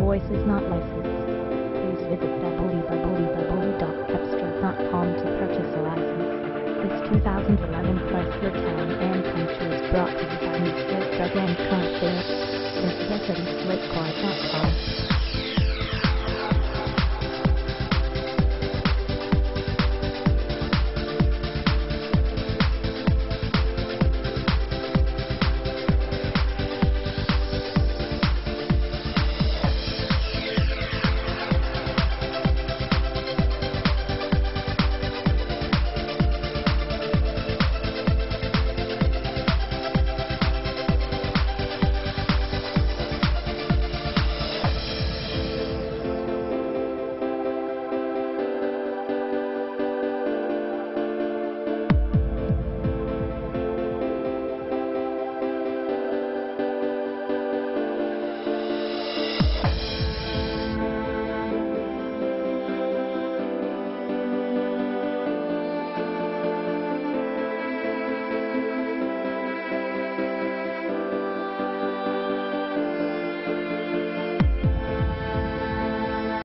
voice is not licensed. Please visit www.cepstral.com to purchase a license. This 2011 Chrysler Town and Country is brought to you by Mr. Doug and Car Sales. Visit us at eastlakecar.com.